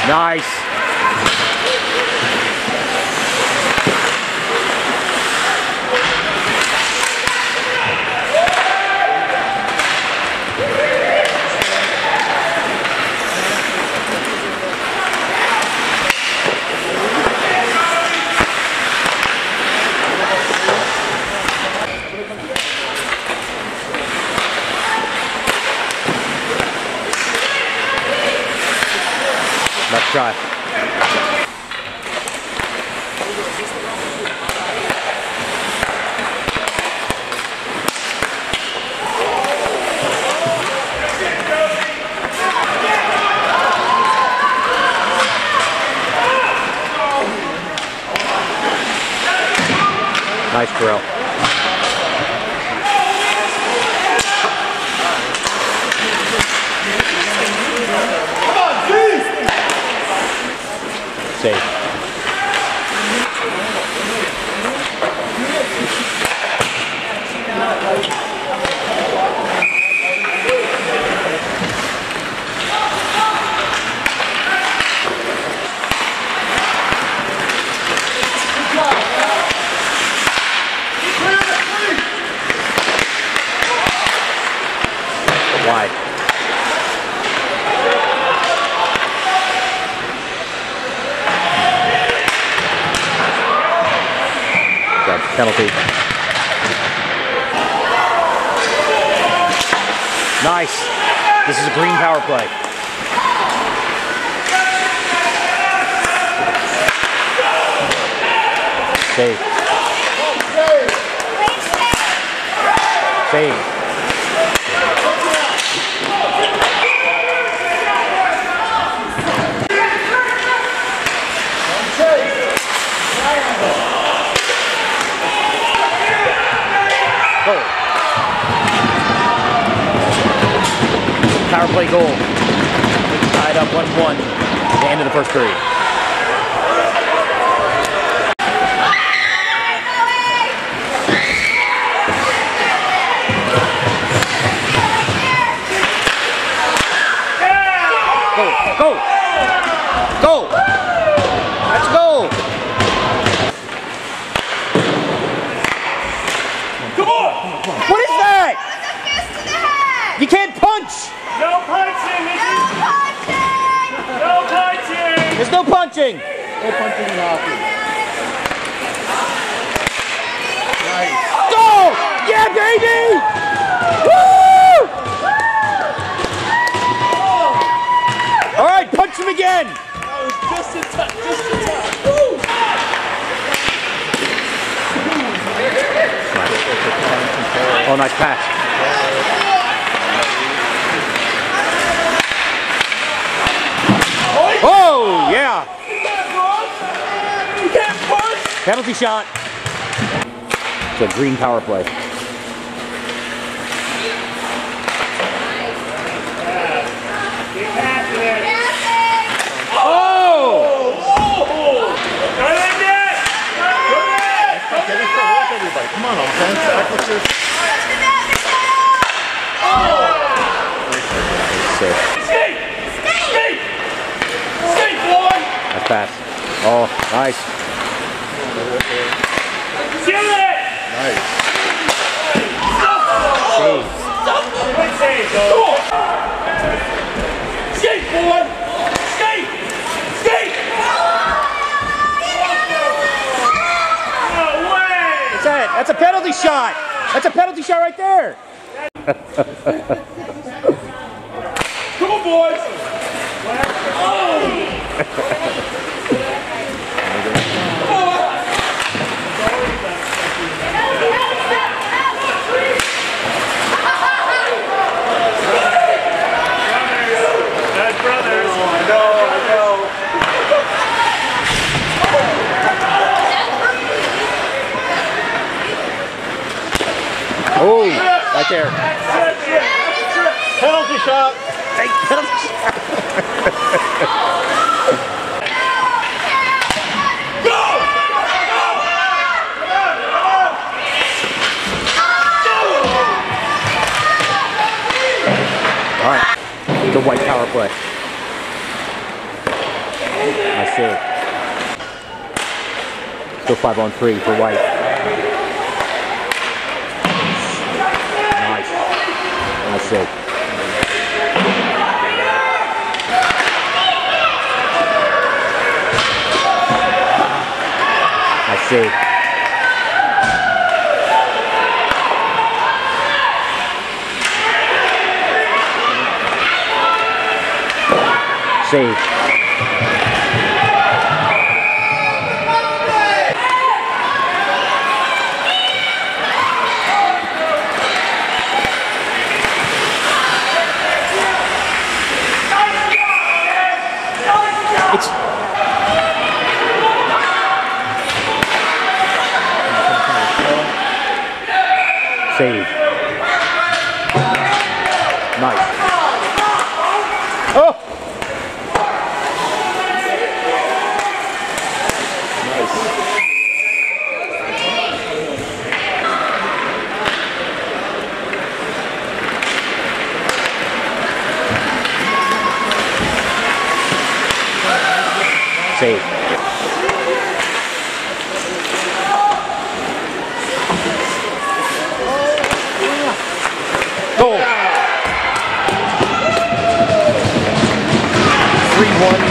Nice. Let's try. Nice drill. Safe. Wide. Penalty. Nice. This is a green power play. Save. Save. Power play goal. Tied up 1-1 at the end of the first period. Go! Go! Go! Let's go! Come on! What is that? You can't punch! No punching! No punching! There's no punching! No punching in hockey. Nice. Go! Yeah, baby! Woo! All right, punch him again! That was just in time. Just in time. Woo! Oh, nice pass. Oh, yeah! You can't punch! Penalty shot. It's a green power play. Oh! Everybody, come on, offense. Act like you're... Skate! Skate! Skate, boy! That's fast. Oh, nice. Seal it! Nice. Save. Good save, though. Skate, boy! Skate! Skate! No way! That's it. That's a penalty shot. That's a penalty shot right there. Come on, boys! Oh! That's brothers. I know. Oh, right there. Penalty shot. Take penalty shot. All right, the white power play. Still 5-on-3 for White. Nice. Nice save. Nice save. Save. It's save. Nice. Oh! Save. Goal. 3-1.